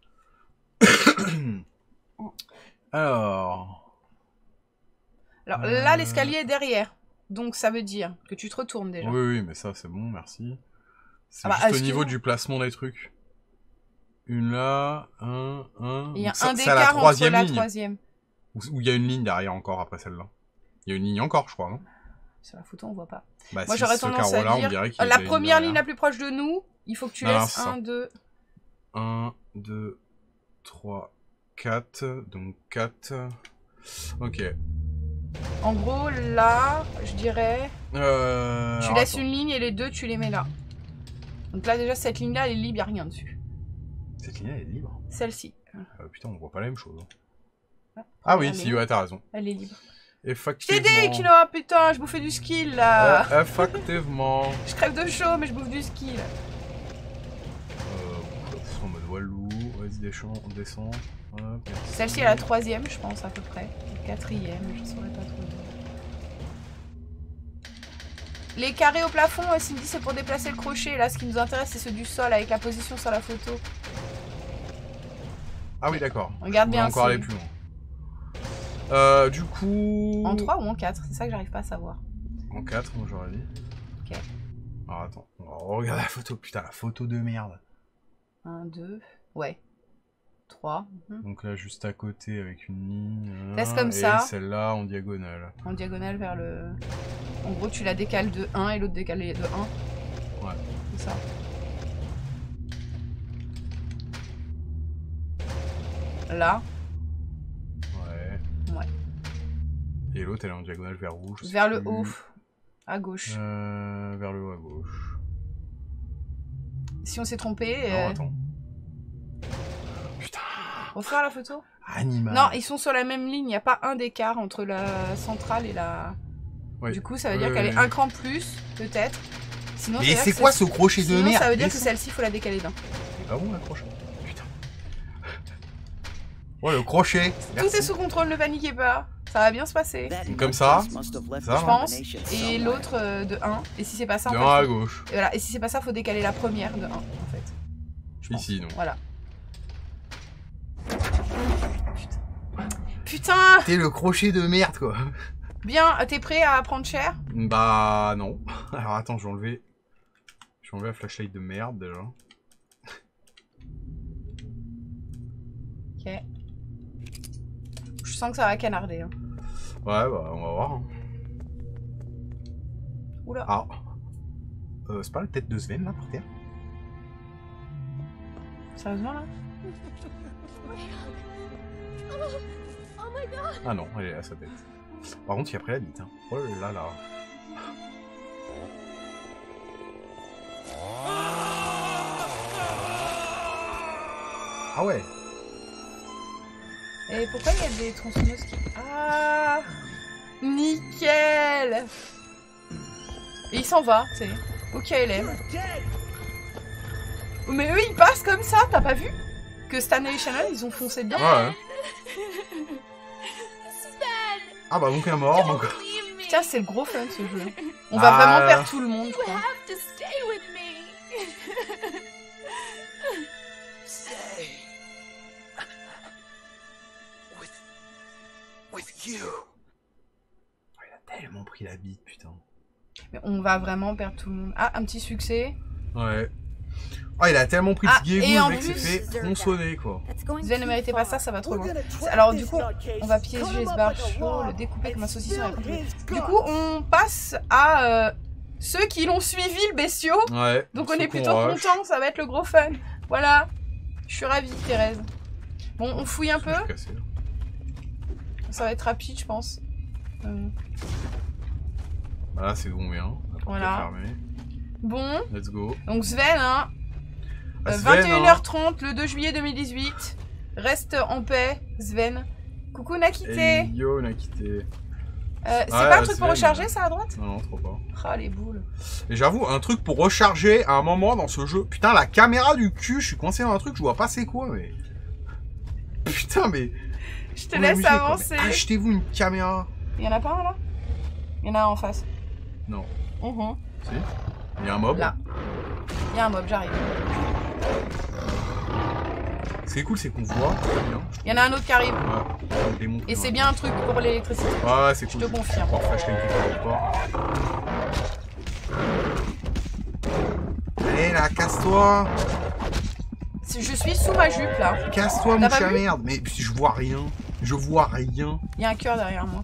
Alors... Alors Euh. là, l'escalier est derrière. Donc ça veut dire que tu te retournes déjà. Oui, oui, mais ça, c'est bon, merci. C'est Ah bah, juste au excuse-moi. niveau du placement des trucs. Une là, un, un... Il y a Donc ça- un c'est à la d'écart entre troisième la ligne. troisième. Ou ou il y a une ligne derrière encore après celle-là. Il y a une ligne encore, je crois, non? Sur la photo, on voit pas. Bah, Moi, si, j'aurais ce tendance carreau-là, à on dire... dirait qu'il y a La déjà une première ligne derrière. la plus proche de nous, il faut que tu Non, non, laisses c'est ça. un, deux... un, deux, trois, quatre. Donc quatre. Ok. En gros, là, je dirais... Euh... Tu alors, laisses attends. une ligne et les deux, tu les mets là. Donc là, déjà, cette ligne-là, elle est libre, il n'y a rien dessus. Cette ligne, elle est libre. Celle-ci. Euh, putain, on voit pas la même chose. Ah, Ah oui, elle si, est- ouais, t'as raison. Elle est libre. Je t'ai Effectivement. dit, Kinoa, putain, je bouffais du skill, là. Euh, effectivement. Je crève de chaud, mais je bouffe du skill. Euh, pff, en mode walou. Vas-y, descend. On descend. Hop. Celle-ci est la troisième, je pense, à peu près. Quatrième, je saurais pas trop dire. Les carrés au plafond, euh, Cindy, c'est pour déplacer le crochet. Là, ce qui nous intéresse, c'est ceux du sol avec la position sur la photo. Ah oui, d'accord. Regarde On bien. va encore c'est- aller plus loin. Euh, du coup... En trois ou en quatre? C'est ça que j'arrive pas à savoir. En quatre, moi j'aurais dit. Ok. Alors attends, on va regarder la photo. Putain, la photo de merde. Un, deux. Ouais. Trois. Mhm. Donc là, juste à côté avec une ligne. Laisse hein, comme et ça. celle-là en diagonale. En diagonale vers le... En gros, tu la décales de un et l'autre décale de un. Ouais. C'est ça. Là. Ouais. Ouais. Et l'autre, elle est en diagonale vers rouge. Vers le c'est haut. plus- À gauche. Euh, vers le haut à gauche. Si on s'est trompé... Non, Euh... attends. Putain. Refaire la photo? Animal. Non, ils sont sur la même ligne. Il n'y a pas un d'écart entre la centrale et la... Ouais. Du coup, ça veut Ouais, dire qu'elle ouais. est un cran plus, peut-être. Sinon, ça Mais veut dire c'est que quoi ce crochet de Sinon, merde? ça veut dire que Descends. celle-ci, il faut la décaler d'un. Ah bon, la crochet. Putain. Ouais, le crochet. Tout est sous contrôle, ne paniquez pas. Ça va bien se passer. That Donc comme ça, nutcase must have left ça, his Je pense. combination Et somewhere. l'autre euh, de un. Et si c'est pas ça, en De fait, un à faut- gauche. et voilà. Et si c'est pas ça, faut décaler la première de un, en fait. Je pense. Ici, donc. Voilà. Putain. T'es le crochet de merde, quoi. Bien, t'es prêt à prendre cher? Bah, non. Alors, attends, je vais enlever... Je vais enlever la flashlight de merde, déjà. Ok. Je sens que ça va canarder. Hein. Ouais, bah, on va voir. Hein. Oula. Ah. Euh, c'est pas la tête de Sven, là, par terre? Sérieusement, là? Oh my god. Ah non, elle est à sa tête. Par contre, il a pris la bite. Hein. Oh là là. Ah ouais. Et pourquoi il y a des tronçonneuses qui... Ah, nickel. Et il s'en va, tu sais. Au K L M. Mais eux, ils passent comme ça, t'as pas vu? Que Stanley et Shannon, ils ont foncé bien. Ouais. Sven, Ah bah donc un mort. Donc... leave me. Putain, c'est le gros fun, ce jeu. On Ah. va vraiment perdre tout le monde, je You crois. have to stay with me. Stay. With... With you. Oh, il a tellement pris la bite, putain. Mais on va vraiment perdre tout le monde. Ah, un petit succès. Ouais. Oh, il a tellement pris Ah, de guégout, et en le mec s'est plus- fait tronçonner, quoi. Sven ne méritait pas ça, ça va trop loin. Alors du coup, on va piéger ce barbechot, le découper comme un saucisson et après... Du coup, on passe à euh, ceux qui l'ont suivi, le bestiau. Ouais. Donc on ceux est qu'on plutôt rush. content, ça va être le gros fun. Voilà. Je suis ravie, Thérèse. Bon, on fouille un peu. Je suis cassé, là. Ça va être rapide, je pense. Euh, Voilà, c'est bon, bien. La porte Voilà. est fermée. Bon, Let's go. donc Sven, hein, Ah, euh, Sven, vingt et une hein. heures trente, le deux juillet deux mille dix-huit. Reste en paix, Sven. Coucou Nakité. Et yo, on a quitté. Euh, c'est Ouais, pas un truc Sven, pour recharger, euh, ça, à droite? Non, non, trop pas. Ah, les boules. Et j'avoue, un truc pour recharger à un moment dans ce jeu. Putain, la caméra du cul, je suis coincé dans un truc, je vois pas c'est quoi, mais. Putain, mais. Je te on est laisse obligé, quoi. avancer. Mais Achetez-vous une caméra. Il y en a pas un, là? Il y en a un en face. Non. Mhm. Si. Il y a un mob. Là. Il y a un mob, j'arrive. Ce qui est cool, c'est qu'on voit très bien. Il y en a un autre qui arrive. Ouais. Le démon qui Et doit- c'est bien un truc pour l'électricité. Ouais, ouais, c'est cool. te confirme. Pour flasher le coup pas. Allez là, casse-toi. Je suis sous ma jupe, là. Casse-toi, T'as mon pas chat vu merde. Mais je vois rien. Je vois rien. Il y a un cœur derrière moi.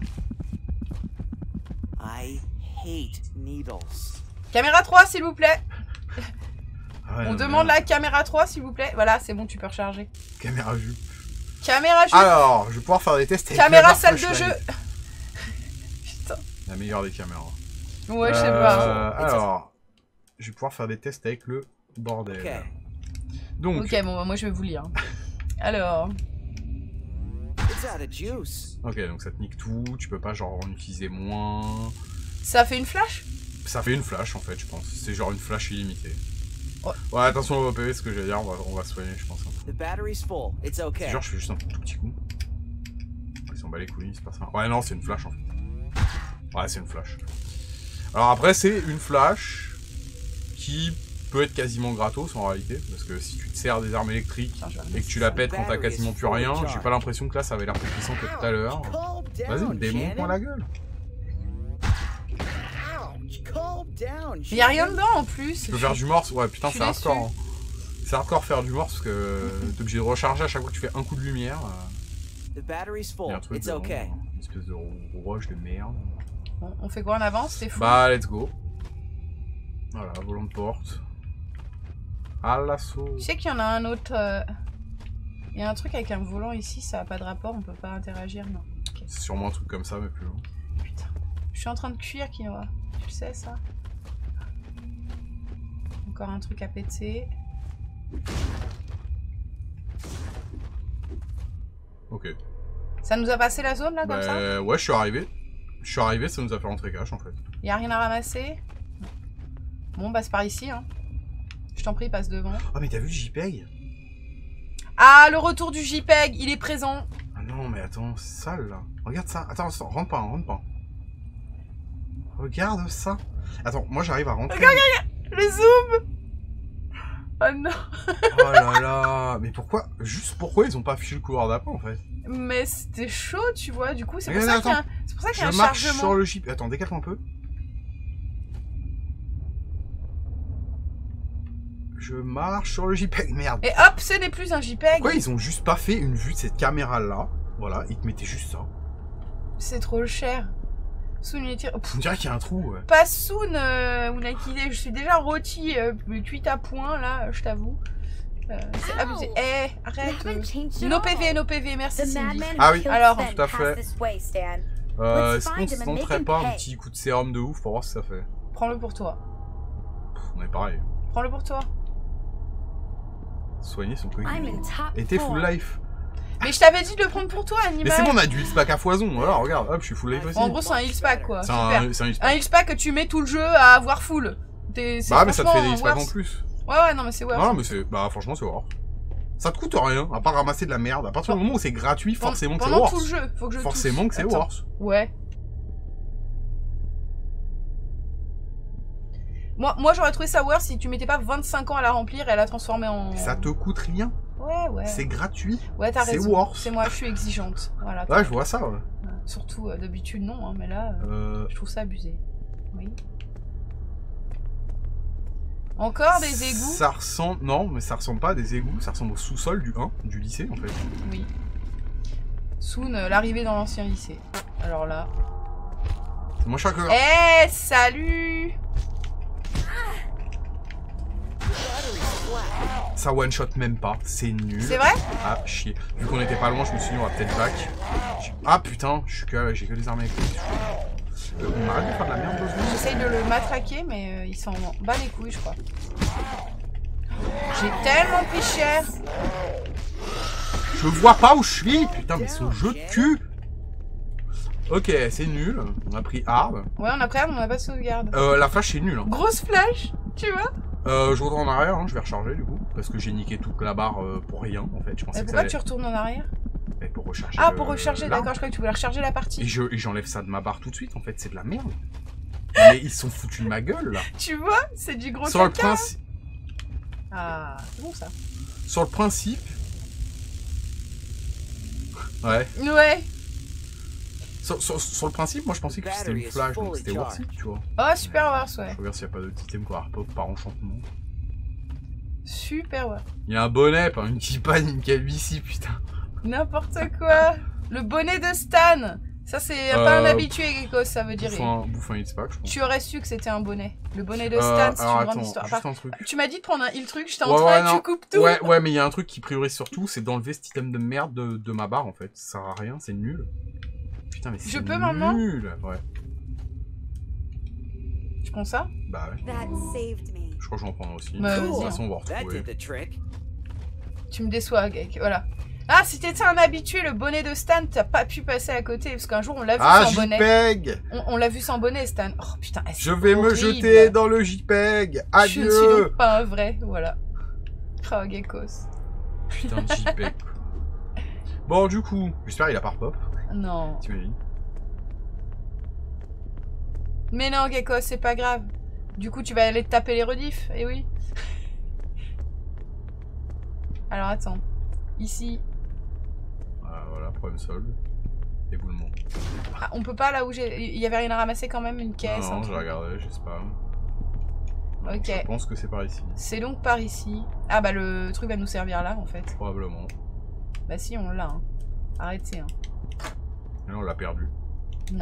I hate needles. Caméra trois, s'il vous plaît. Ah ouais, On non, demande mais- la caméra trois, s'il vous plaît. Voilà, c'est bon, tu peux recharger. Caméra jupe. Caméra jupe. Alors, je vais pouvoir faire des tests avec Caméra la salle de flashlight. jeu. Putain. La meilleure des caméras. Ouais, je sais Euh, pas. Alors, je vais pouvoir faire des tests avec le bordel. Ok. Donc, Ok, bon, bah, moi je vais vous lire. Alors, It's out of juice. ok, donc ça te nique tout. Tu peux pas genre en utiliser moins. ça fait une flash? Ça fait une flash en fait, je pense. C'est genre une flash illimitée. Ouais. Ouais, attention au P V, ce que j'allais dire, on va, on va soigner, je pense. The battery's full. It's okay. C'est genre, je fais juste un tout petit coup. Ils s'en bat les couilles, c'est pas ça. Ouais, non, c'est une flash en fait. Ouais, c'est une flash. Alors après, c'est une flash qui peut être quasiment gratos en réalité. Parce que si tu te sers des armes électriques et que tu la pètes quand t'as quasiment plus rien, j'ai pas l'impression que là ça avait l'air plus puissant que tout à l'heure. Calm Vas-y, down, démonte-moi la gueule. Ouch, calm down. Mais y a rien dedans en plus. Tu peux faire du morse, ouais, putain, Je suis c'est hardcore. déçue. Hein. C'est hardcore faire du morse parce que t'es obligé de recharger à chaque fois que tu fais un coup de lumière. The battery's Il y full. a un truc It's dedans, okay. une espèce de rush de merde. Bon, on fait quoi en avance? C'est fou. Bah, let's go. Voilà, volant de porte. À l'assaut. Je sais qu'il y en a un autre. euh, Il y a un truc avec un volant ici, ça a pas de rapport, on peut pas interagir, non. Ok. C'est sûrement un truc comme ça, mais plus loin. Putain. Je suis en train de cuire, Kira. tu sais ça. Encore un truc à péter. Ok. Ça nous a passé la zone là comme bah, ça? Ouais, je suis arrivé. Je suis arrivé, ça nous a fait rentrer cash en fait. Y'a rien à ramasser? Bon bah c'est par ici hein. Je t'en prie, passe devant. Ah mais t'as vu le JPEG? Ah, le retour du JPEG, il est présent. Ah non mais attends, c'est sale là. Regarde ça. Attends, attends, rentre pas, rentre pas. Regarde ça. Attends, moi j'arrive à rentrer. Regarde, regarde, le zoom. Oh non. Oh là là. Mais pourquoi? Juste pourquoi ils ont pas affiché le couloir d'après en fait? Mais c'était chaud, tu vois, du coup, c'est pour, Regarde, ça qu'il y a un... attends. c'est pour ça qu'il y a un Je marche chargement. sur le JPEG. Attends, décale-toi un peu. Je marche sur le JPEG, merde. Et hop, ce n'est plus un JPEG. Pourquoi ils ont juste pas fait une vue de cette caméra là? Voilà, ils te mettaient juste ça. C'est trop cher. Soon, il est tiré. On dirait qu'il y a un trou, ouais. Pas Soon, euh, Unakide, je suis déjà rôti, euh, cuite à point, là, je t'avoue. Euh, c'est abusé. Eh, arrête. euh. Nos P V, nos P V, merci Cindy. Ah oui, Alors, tout à fait. Euh, Est-ce qu'on se tenterait pas un petit coup de sérum de ouf pour voir ce que ça fait? Prends-le pour toi. Pff, on est pareil. Prends-le pour toi. Soigner son coéquipier. Et t'es full life. Mais je t'avais dit de le prendre pour toi, animal. Mais c'est bon, on a du X-Pack à foison. Voilà, regarde, hop, je suis full life aussi. En gros, c'est un X-Pack, quoi. C'est Super. un, c'est un Un X-Pack. X-Pack que tu mets tout le jeu à avoir full. T'es- c'est Bah, mais ça te fait des franchement X-Pack en worth. plus. Ouais, ouais, non, mais c'est worth. Non, mais c'est. Bah, franchement, c'est worth. Ça te coûte rien, à part ramasser de la merde. À partir du moment où c'est gratuit, Pendant- forcément que c'est Pendant worth. tout le jeu, faut que je Forcément touche. que c'est Attends. worth. Ouais. Moi, moi j'aurais trouvé ça worth si tu mettais pas vingt-cinq ans à la remplir et à la transformer en... Ça te coûte rien. Ouais, ouais. C'est gratuit. Ouais, t'as c'est raison. worth. C'est moi, je suis exigeante. Voilà. Ouais, je vois ça, ouais. Ouais. Surtout, euh, d'habitude, non, hein, mais là, euh, Euh... je trouve ça abusé. Oui. Encore des égouts? Ça ressemble... Non, mais ça ressemble pas à des égouts. Ça ressemble au sous-sol du un, du lycée, en fait. Oui. Soon, euh, l'arrivée dans l'ancien lycée. Alors là... C'est moins cher que... Eh, salut! Ça one-shot même pas. C'est nul. C'est vrai? Ah, chier. Vu qu'on était pas loin, je me suis dit, on va peut-être back. J'ai- Ah, putain, je suis que... j'ai que les armes avec lui. Euh, on arrête de faire de la merde, deux secondes. J'essaye de le matraquer, mais euh, il s'en bat les couilles, je crois. J'ai tellement pris cher. Je vois pas où je suis. Putain, mais ce jeu de cul. Ok, c'est nul. On a pris hard. Ouais, on a pris, mais on a pas de sauvegarde. Euh, la flash, c'est nul. Hein. Grosse flash, tu vois? Euh, je retourne en arrière, hein, je vais recharger du coup. Parce que j'ai niqué toute la barre euh, pour rien en fait. Je pensais Et que pourquoi ça tu retournes en arrière? allait... pour recharger. Ah, le- pour recharger, l'arme. d'accord, je croyais que tu voulais recharger la Et partie. je et j'enlève ça de ma barre tout de suite en fait, c'est de la merde. Mais ils sont foutus de ma gueule là. Tu vois? C'est du gros Sur le, caca. princi- Ah, c'est bon ça. sur le principe. Ouais. Ouais. Sur, sur- sur le principe, moi je pensais que c'était une flash, donc c'était worth it, tu vois. Oh, super worth, ouais. Je regarde s'il n'y a pas d'autres items quoi, pop par enchantement. Super worth. Il y a un bonnet, pas une kipane, une calvitie, putain. N'importe quoi. Le bonnet de Stan. Ça, c'est Euh, pas un habitué, Gekos, ça veut dire. Bouffe un, bouffe un X-Pack, je pense. Tu aurais su que c'était un bonnet. Le bonnet de Euh, Stan, c'est une alors grande attends, histoire. juste Enfin, un truc. tu m'as dit de prendre un heal truc, j'étais en Ouais, train ouais, et non. tu coupes tout. Ouais, ouais, mais il y a un truc qui priorise surtout, c'est d'enlever cet item de merde de, de ma barre en fait. Ça sert à rien, c'est nul. Putain, mais c'est Je peux nul. maintenant Ouais. Tu prends ça? Bah ouais. That saved me. Je crois que j'en prends aussi. Bah, de toute vas-y, façon, on va That retrouver. did the trick. Tu me déçois, Gek. Voilà. Ah, si t'étais un habitué, le bonnet de Stan, t'as pas pu passer à côté. Parce qu'un jour, on l'a vu Ah, sans bonnet. JPEG. On, on l'a vu sans bonnet, Stan. Oh putain, est-ce Je vais me horrible. jeter dans le JPEG. Je ne suis Adieu. donc pas un vrai, voilà. Oh, Gekos. Putain, de JPEG. Bon, du coup, j'espère qu'il a pas repop. Non. T'imagines? Mais non, Gekos, c'est pas grave. Du coup, tu vas aller te taper les rediffs, eh oui. Alors, attends. Ici. Ah, voilà, problème solve. Éboulement. Ah, on peut pas là où j'ai... Il y avait rien à ramasser quand même, une caisse. Non, un non, je truc. regardais, je sais pas. Ok. Je pense que c'est par ici. C'est donc par ici. Ah bah le truc va nous servir là en fait. Probablement. Bah si, on l'a. Hein. Arrêtez. Hein. Et là, on l'a perdu. Non.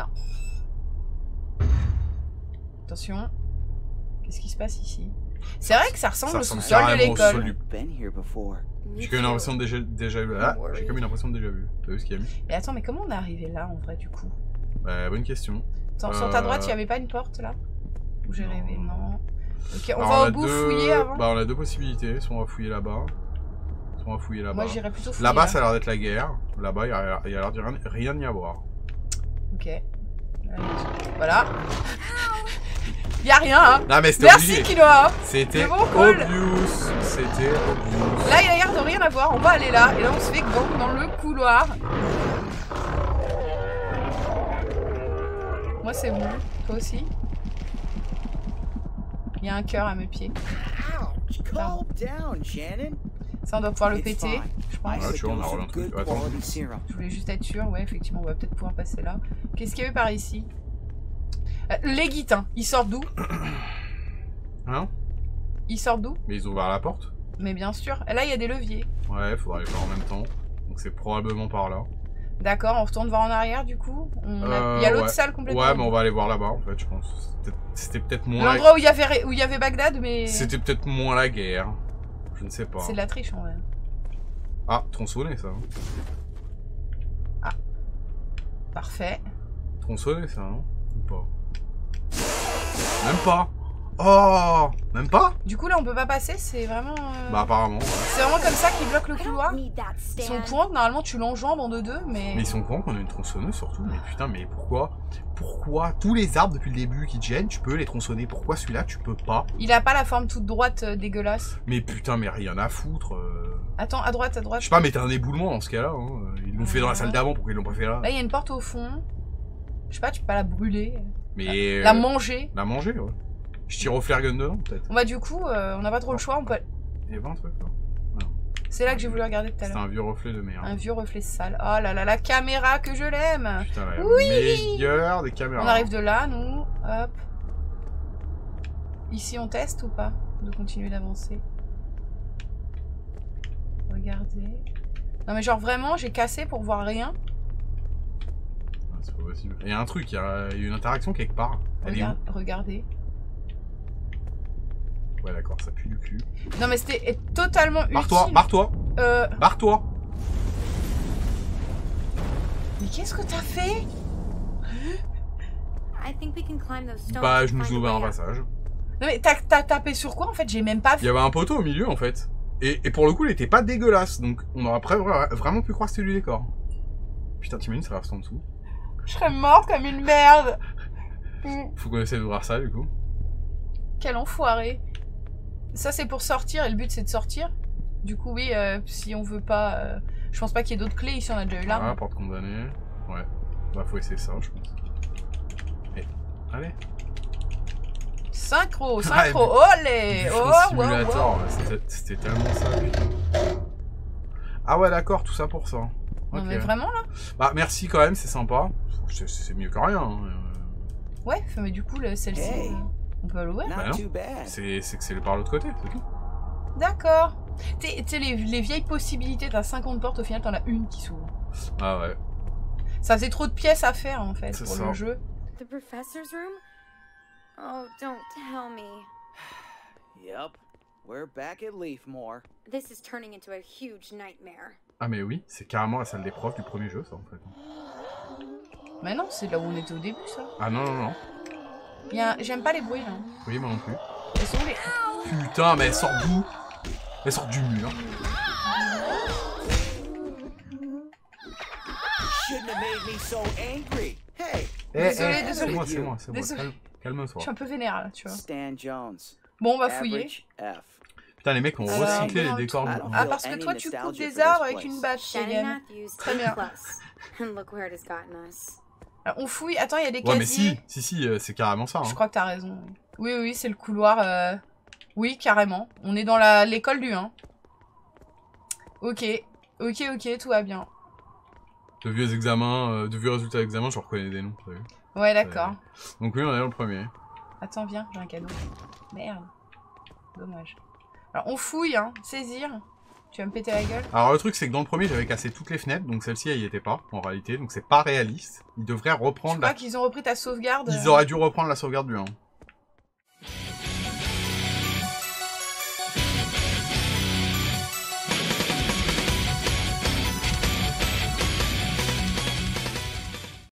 Attention. Qu'est-ce qui se passe ici? C'est vrai que ça ressemble Ça au ressemble sous-sol de carrément au sous-sol l'école. du- Been here before. J'ai comme une impression de déjà, déjà vu. Ah, j'ai comme une impression de déjà vu. T'as vu ce qu'il y a mis? Et attends, mais comment on est arrivé là en vrai du coup? Bah, bonne question. Attends, sur ta Euh, droite, il y avait pas une porte là? Ou j'ai Non. rêvé, non. Ok, on Alors, va a au bout deux... fouiller avant. Bah, on a deux possibilités. Soit on va fouiller là-bas. Soit on va fouiller là-bas. Moi j'irais plutôt fouiller. Là-bas, là. ça a l'air d'être la guerre. Là-bas, il y a, il y a l'air de rien, rien n'y avoir. Ok. Allez. Voilà. Y a rien, hein. Non, mais c'était Merci obligé. Kinoa. C'était C'est bon, cool. obvious. C'était obvious. Là, il a l'air de rien avoir. On va aller là. Et là, on se fait gang dans le couloir. Moi, c'est bon. Toi aussi. Il y a un cœur à mes pieds. Ouch! Calm down, Shannon. Ça, on doit pouvoir le It's péter, fine. je I pense. Ah, have tu vois, on a dose revu un of truc. good Attends. quality serum. Je voulais juste être sûre. Ouais, effectivement, on va peut-être pouvoir passer là. Qu'est-ce qu'il y a eu par ici? euh, Les guitins. Ils sortent d'où? Hein? Ils sortent d'où? Mais ils ont ouvert la porte? Mais bien sûr. Là, il y a des leviers. Ouais, faudra les faire en même temps. Donc c'est probablement par là. D'accord, on retourne voir en arrière du coup. On a- Euh, Il y a l'autre ouais. salle complètement. Ouais, mais on va aller voir là-bas en fait, je pense. C'était- C'était peut-être moins. L'endroit où il y avait où il y avait Bagdad, mais C'était peut-être moins la guerre. Je ne sais pas. c'est de la triche en vrai. Ah, tronçonné ça. Hein. Parfait. Tronçonné ça, non? Ou pas? Même pas. Oh, même pas? Du coup là on peut pas passer, c'est vraiment. euh, Bah apparemment. Ouais. C'est vraiment comme ça qu'ils bloquent le I couloir. don't need that Ils sont au stand. courant que normalement tu l'enjambes en deux deux, mais. Mais ils sont courants qu'on a une tronçonneuse surtout. Mais putain, mais pourquoi? Pourquoi tous les arbres depuis le début qui te gênent, tu peux les tronçonner? Pourquoi celui-là tu peux pas? Il a pas la forme toute droite euh, dégueulasse. Mais putain, mais rien à foutre. euh. Attends, à droite, à droite. Je sais pas, mais t'as un éboulement dans ce cas-là. Hein. Ils l'ont fait dans la salle d'avant, pourquoi ils l'ont pas fait là? Là il y a une porte au fond. Je sais pas, tu peux pas la brûler. Mais. La euh, manger. La manger, ouais. Je tire au flare gun dedans, peut-être. Bon bah du coup, euh, on n'a pas trop le choix. On peut... Il y a pas un truc là. C'est là que j'ai voulu regarder tout à C'est l'heure. un vieux reflet de merde. Un vieux reflet sale. Oh là là, la caméra que je l'aime. Putain, la Oui. meilleure des caméras. On arrive de là, nous. Hop. Ici, on teste ou pas? De continuer d'avancer. Regardez. Non mais genre vraiment, j'ai cassé pour voir rien. Ah, c'est pas possible. Il y a un truc, il y a, il y a une interaction quelque part. Elle Regarde, est regardez. où? Ouais, d'accord, ça pue du cul. Non mais c'était totalement utile. Barre-toi, barre-toi, Euh... barre-toi. Mais qu'est-ce que t'as fait? I think we can climb those stones. Bah, and je nous find a ouvre un way up. passage. Non mais t'as t'as tapé sur quoi en fait? J'ai même pas Il vu. y avait un poteau au milieu en fait. Et, et pour le coup, il était pas dégueulasse. Donc, on aurait après vra- vraiment pu croire que c'était du décor. Putain, t'imagines, ça reste en dessous. Je serais morte comme une merde. Faut qu'on essaie d'ouvrir ça du coup. Quel enfoiré. Ça c'est pour sortir et le but c'est de sortir. Du coup oui, euh, si on veut pas... euh, je pense pas qu'il y ait d'autres clés ici, on a déjà eu Voilà, l'arme. porte condamnée. Ouais. Bah, faut essayer ça, je pense. Et... Allez. Synchro, Ah, synchro, olé. Buffon Oh, wow, Simulator, wow. ouais, c'était- c'était tellement ça, putain. Ah ouais, d'accord, tout ça pour ça. Non Ok. mais vraiment là? Bah, merci quand même, c'est sympa. C'est c'est mieux que rien. hein. Euh, Ouais, mais du coup, le- celle-ci, Hey. euh, on peut l'ouvrir. Bah Not non. too bad. C'est c'est que c'est par l'autre côté, c'est tout. D'accord. Tu sais, les, les vieilles possibilités, t'as cinquante portes, au final t'en as une qui s'ouvre. Ah ouais. Ça faisait trop de pièces à faire en fait C'est pour ça. le jeu. The professor's room? Oh, don't tell me. Yep. We're back at Leafmore. This is turning into a huge nightmare. Ah mais oui, c'est carrément la salle des profs du premier jeu, ça en fait. Mais non, c'est là où on était au début ça. Ah non, non, non. Il y a- J'aime pas les bruits là. Oui, moi non plus. Elles sont les... Putain, mais elle sort d'où? Elle sort du mur. Shouldn't have made me so angry. Hey, Eh, Désolé, eh, désolé. C'est moi, c'est moi, c'est moi. Désolé. Calme- Calme-toi. Je suis un peu vénère là, tu vois. Stan Jones. Bon, on va fouiller. Average F. Putain, les mecs ont Alors, recyclé les non, décors. alors- Ah, parce que toi tu coupes des arbres avec une bâche, Shannon Megan. Matthews, Très A bien. plus. And look where it has gotten us. Alors, on fouille. Attends, il y a des Ouais, mais casiers. si, si, si, euh, c'est carrément ça. Hein. Je crois que t'as raison. Oui, oui, c'est le couloir. euh, Oui, carrément. On est dans la l'école du un. Ok, ok, ok, tout va bien. De vieux examens, euh, de vieux résultats d'examen, je reconnais des noms. t'as vu. Ouais, d'accord. Donc oui, on est dans le premier. Attends, viens, j'ai un cadeau. Merde. Dommage. Alors, on fouille, hein. Saisir. Tu vas me péter la gueule. Alors le truc, c'est que dans le premier, j'avais cassé toutes les fenêtres, donc celle-ci, elle y était pas, en réalité. Donc c'est pas réaliste. Ils devraient Je reprendre crois la... qu'ils ont repris ta sauvegarde. Ils auraient dû reprendre la sauvegarde du un.